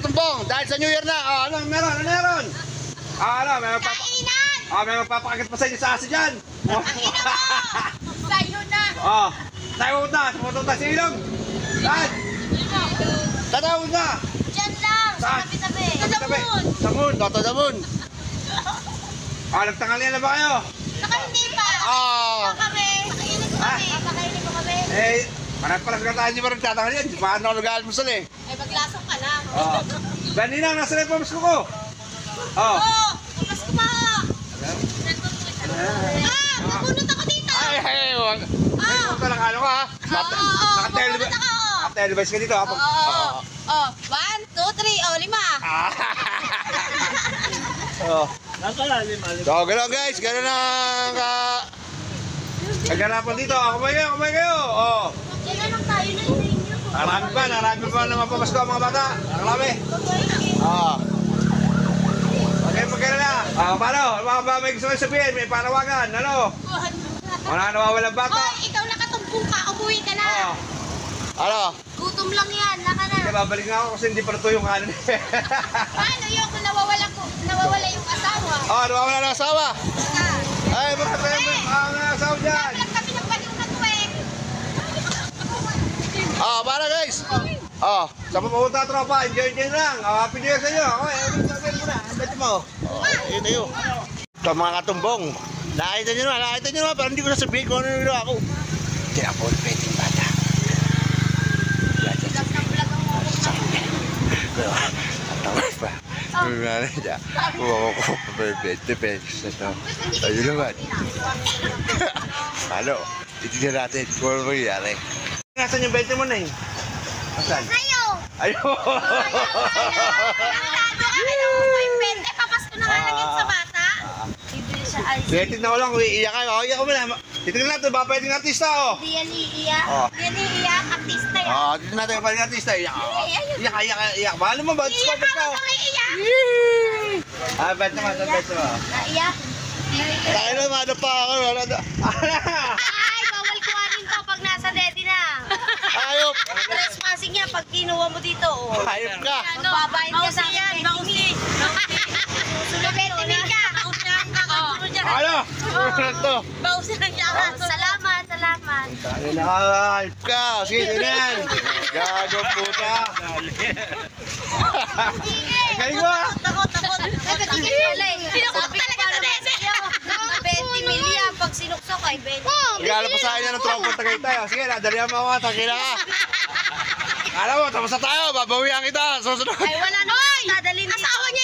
katumbong, dahil sa New Year na, ano meron? May magpapakagit pa sa inyo sa aso dyan. Sa'yo na. Tayo na, sumutunta si Ilong. Saan? Tatawag na. Diyan lang, sa tabi-tabi. Sa moon. Sa moon. Nagtanghalian na ba kayo? Saka hindi pa. Kami. Pakainin mo kami. Marami pala sa tayo, di ba nagtatanghalian? Paano ako nag-aalmusal eh? Maglasok ka lang. Ganinang, nasa na yung pamasko ko? Pamasko pa. Pupunot ako dito. May punta lang ano ka ha? Naka-televis ka dito ha? 1, 2, 3, 5. So, gano'n guys, gano'n ang kaganapan dito. Kumay kayo. Kaya lang tayo na inyo. Narami pa naman pamasko ang mga bata. Narami. Okay, magkano na. Paano? Mga ba may gusto kayo sabihin? May panawagan. Ano? Wala nawawalang bata. Ikaw nakatumpong ka. Umuwi ka na. Ano? Gutom lang yan. Naka na. Babalik nga ako kasi hindi pa natuyo yung kanin. Paano yun kung nawawala yung asawa? Nawawala ng asawa. Ay, bakit tayo ng asawa dyan? Dapat kami nagbalik na tuwing. Para guys. Sa pupunta tropa, enjoy lang. Happy New Year sa inyo. Okay, sabihin mo na. Andito mo. Ito yun. Ito mga katumbong. Nakita nyo naman, pero hindi ko sasabihin kung ano yung ginawa ko. Hindi ako peting bata. Tawag pa. Huwag ko pa 20 pesos na ito. Ayun naman. Ano? Itignan natin kung ano mangyayari. Nasaan yung 20 mo na eh? Nasaan? Sa'yo! Ayun! May pente, papasko na nga lang yun sa bata. Bibili siya ice. Tignan ko lang, iiyak ka. Iiyak ko muna. Titignan natin, ba pwedeng artista oh. Hindi yan iiyak. Hindi yan iiyak, artista yan. Titignan natin, ba pwedeng artista. Iiyak. Mahal mo ba? Iiyak ako pang iiyak. Bet naman. Naiyak? Kaya naman, ano pa ako? Ay, bawal kuhanin to pag nasa ready na. Ayop! Trespassing yan pag kinuha mo dito. Ayop ka! Magbabayad ka sa akin. Bausi. Sulit ka. Ano? Ito. Bausi lang siya. Salamat. Ayop ka! Sige, ganyan! Gago puta! Galing mo ah! Takot. Nagkatigil pala eh. Sinukot talaga sa dede. 20 million pag sinuksok ay 20. Regalo pa sa akin yan ng tropa tagay tayo. Sige, nadalihan mo ako. Takila ka. Alam mo, tapos na tayo. Babawihan kita. Susunod. Ay wala na. Dadalhin dito. Asawa niya